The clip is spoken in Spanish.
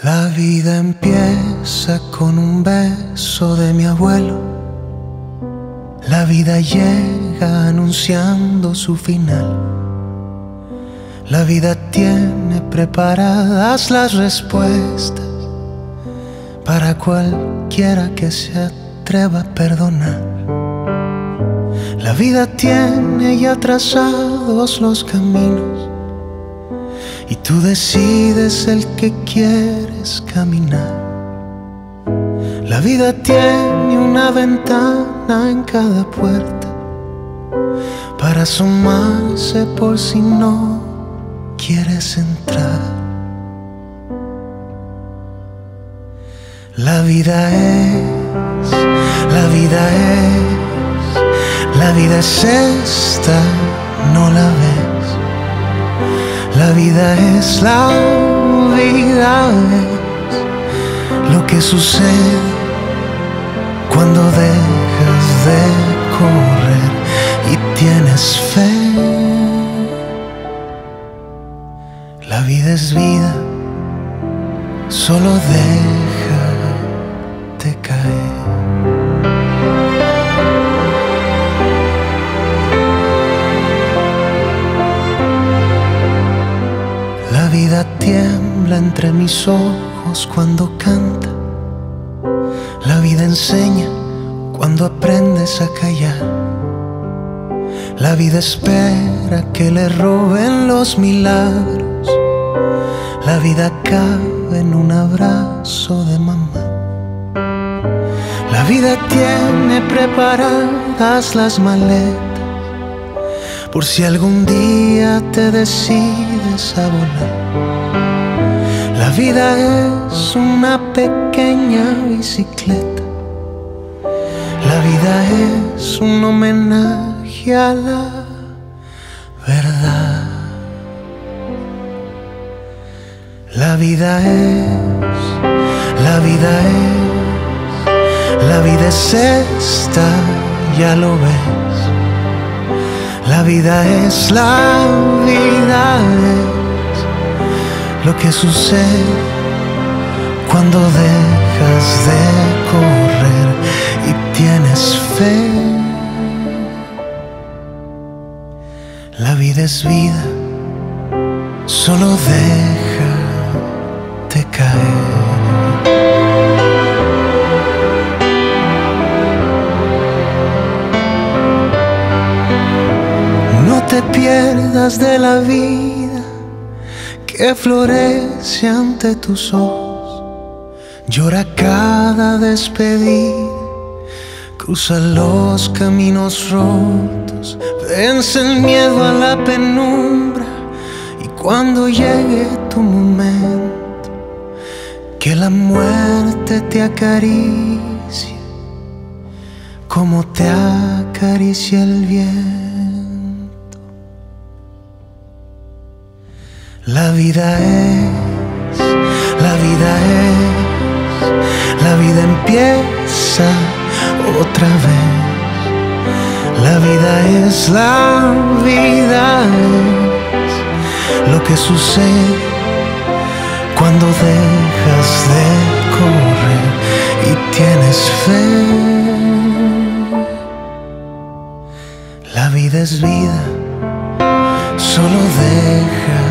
La vida empieza con un beso de mi abuelo. La vida llega anunciando su final. La vida tiene preparadas las respuestas para cualquiera que se atreva a perdonar. La vida tiene ya trazados los caminos y tú decides el que quieres caminar. La vida tiene una ventana en cada puerta para asomarse por si no quieres entrar. La vida es, la vida es, la vida es esta, no la ves. La vida es, la vida es lo que sucede cuando dejas de correr y tienes fe. La vida es vida, solo déjate caer. La vida tiembla entre mis ojos cuando canta. La vida enseña cuando aprendes a callar. La vida espera que le roben los milagros. La vida cabe en un abrazo de mamá. La vida tiene preparadas las maletas por si algún día te decides a volar. La vida es una pequeña bicicleta. La vida es un homenaje a la verdad. La vida es, la vida es, la vida es esta, ya lo ves. La vida es, la vida es lo que sucede cuando dejas de correr y tienes fe. La vida es vida, solo déjate caer. No te pierdas de la vida que florece ante tus ojos. Llora cada despedida, cruza los caminos rotos, vence el miedo a la penumbra y cuando llegue tu momento, que la muerte te acaricie como te acaricia el viento. La vida es, la vida es, la vida empieza otra vez. La vida es, la vida es lo que sucede cuando dejas de correr y tienes fe. La vida es vida, solo deja